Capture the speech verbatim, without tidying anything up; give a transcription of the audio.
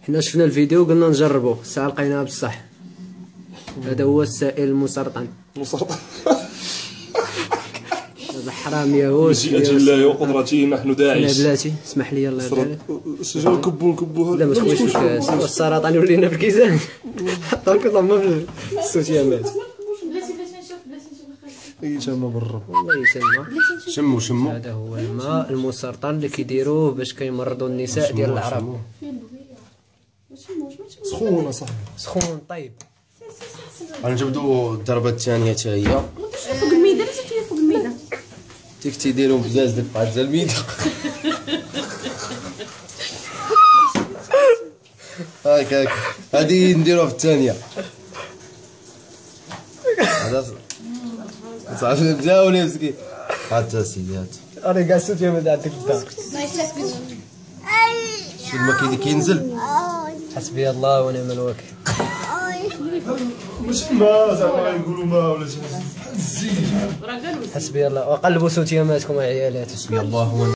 حنا شفنا الفيديو قلنا نجربوه، الساعه لقيناها بصح. هذا هو السائل المسرطن. مسرطن. هذا حرام يهوش. من أجل الله وقدرته نحن داعش. لا بلاتي اسمح لي الله يرضى. الشجره نكبو نكبو لا ما تخويش في الكاس، هو السرطان ولينا بالكيزان. حطوك ضمه في السوتيامات. بلاتي بلاتي نشوف بلاتي نشوف. اي تما بالرب. والله يسلمك. شمو شمو. هذا هو الماء المسرطن اللي كيديروه باش كيمرضوا النساء ديال العرب. سخونه صاحبي. سخون طيب. غنجبدو الضربه الثانيه حتى هي. فوق الميده لازم تجي فوق الميده. تيك تيديرهم في كاز ديك بقات الميده. هاك هاك هادي نديروها في الثانيه. هذا صافي مزاولين مسكين. هات سيدي هات. انا كاع السوتيامات عندك الدار. شو الماء كينزل. حسبي الله ونعم الوكيل. ماشي ما زعما يقولوا ما ولا شي حسبي الله وقلبوا سوتياماتكم يا عيالات. حسبي الله